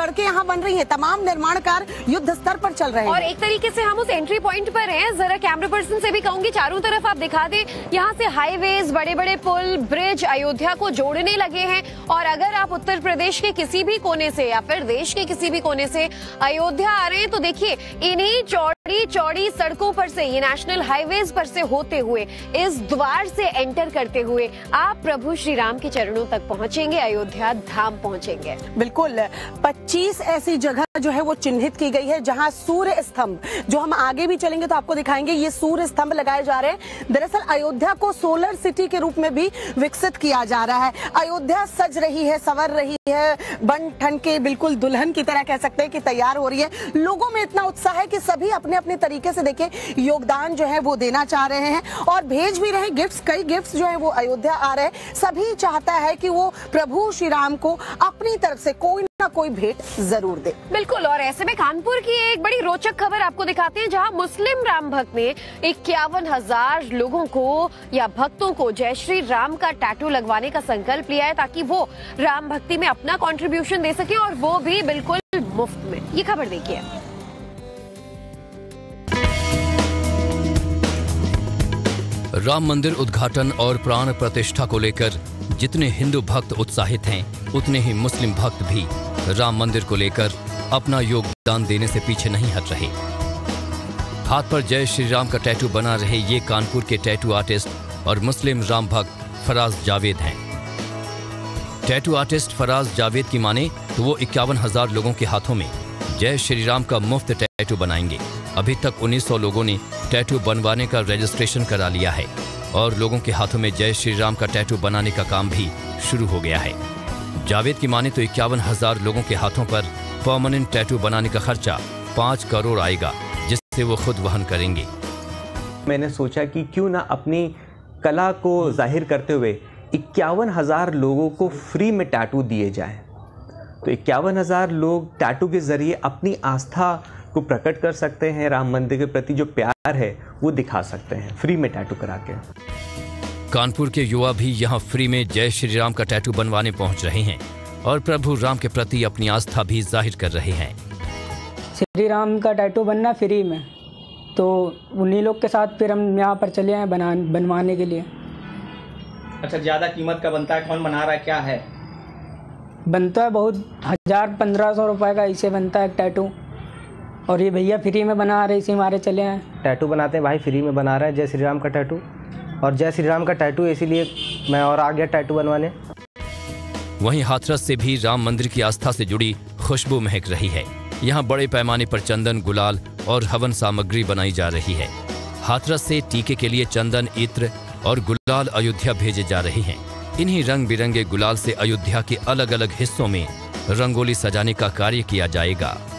सड़कें यहाँ बन रही हैं, तमाम निर्माण कार्य युद्ध स्तर पर चल रहे हैं। और एक तरीके से हम उस एंट्री पॉइंट पर हैं। जरा कैमरा पर्सन से भी कहूंगी चारों तरफ आप दिखा दें, यहाँ से हाईवेज, बड़े बड़े पुल, ब्रिज अयोध्या को जोड़ने लगे हैं। और अगर आप उत्तर प्रदेश के किसी भी कोने से या फिर देश के किसी भी कोने से अयोध्या आ रहे हैं तो देखिए इन्हीं चौड़ी चौड़ी सड़कों पर से, ये नेशनल हाईवेज पर से होते हुए, इस द्वार से एंटर करते हुए आप प्रभु श्री राम के चरणों तक पहुंचेंगे, अयोध्या धाम पहुंचेंगे। बिल्कुल 25 ऐसी जगह जो है वो चिन्हित की गई है जहां सूर्य स्तंभ, जो हम आगे भी चलेंगे तो आपको दिखाएंगे, ये सूर्य स्तंभ लगाए जा रहे हैं। दरअसल अयोध्या को सोलर सिटी के रूप में भी विकसित किया जा रहा है। अयोध्या सज रही है, संवर रही है, बन ठन के बिल्कुल दुल्हन की तरह कह सकते हैं कि तैयार हो रही है। लोगों में इतना उत्साह है कि सभी अपने अपने तरीके से देखिए योगदान जो है वो देना चाह रहे हैं और भेज भी रहे हैं गिफ्ट्स। कई गिफ्ट्स जो है वो अयोध्या आ रहे हैं। सभी चाहता है कि वो प्रभु श्री राम को अपनी तरफ से कोई ना कोई भेंट जरूर दे। बिल्कुल। और ऐसे में कानपुर की एक बड़ी रोचक खबर आपको दिखाते हैं, जहां मुस्लिम राम भक्त ने 51,000 लोगों को या भक्तों को जय श्री राम का टैटू लगवाने का संकल्प लिया है ताकि वो राम भक्ति में अपना कंट्रीब्यूशन दे सके, और वो भी बिल्कुल मुफ्त में। ये खबर देखिए। राम मंदिर उद्घाटन और प्राण प्रतिष्ठा को लेकर जितने हिंदू भक्त उत्साहित हैं, उतने ही मुस्लिम भक्त भी राम मंदिर को लेकर अपना योगदान देने से पीछे नहीं हट रहे। हाथ पर जय श्री राम का टैटू बना रहे ये कानपुर के टैटू आर्टिस्ट और मुस्लिम राम भक्त फराज जावेद हैं। टैटू आर्टिस्ट फराज जावेद की माने तो वो 51,000 लोगों के हाथों में जय श्री राम का मुफ्त टैटू बनाएंगे। अभी तक 1900 लोगों ने टैटू बनवाने का रजिस्ट्रेशन करा लिया है और लोगों के हाथों में जय श्री राम का टैटू बनाने का काम भी शुरू हो गया है। जावेद की माने तो 51,000 लोगों के हाथों पर परमानेंट टैटू बनाने का खर्चा 5 करोड़ आएगा, जिससे वो खुद वहन करेंगे। मैंने सोचा कि क्यों ना अपनी कला को जाहिर करते हुए 51,000 लोगों को फ्री में टैटू दिए जाएं। तो 51,000 लोग टैटू के जरिए अपनी आस्था को प्रकट कर सकते हैं, राम मंदिर के प्रति जो प्यार है वो दिखा सकते हैं फ्री में टैटू करा के। कानपुर के युवा भी यहाँ फ्री में जय श्री राम का टैटू बनवाने पहुँच रहे हैं और प्रभु राम के प्रति अपनी आस्था भी जाहिर कर रहे हैं। श्री राम का टैटू बनना फ्री में, तो उन्हीं लोग के साथ फिर हम यहाँ पर चले आए बनवाने के लिए। अच्छा, ज़्यादा कीमत का बनता है? कौन बना रहा है, क्या है? बनता है बहुत 1000-1500 रुपये का ऐसे बनता है एक टैटू, और ये भैया फ्री में बना रहे, इसी हमारे चले हैं। टैटू बनाते हैं भाई, फ्री में बना रहे हैं जय श्री राम का टैटू, और जय श्री राम का टैटू इसीलिए मैं और आ गया टैटू बनवाने। वहीं हाथरस से भी राम मंदिर की आस्था से जुड़ी खुशबू महक रही है। यहाँ बड़े पैमाने पर चंदन, गुलाल और हवन सामग्री बनाई जा रही है। हाथरस से टीके के लिए चंदन, इत्र और गुलाल अयोध्या भेजे जा रहे हैं। इन्हीं रंग बिरंगे गुलाल से अयोध्या के अलग अलग हिस्सों में रंगोली सजाने का कार्य किया जाएगा।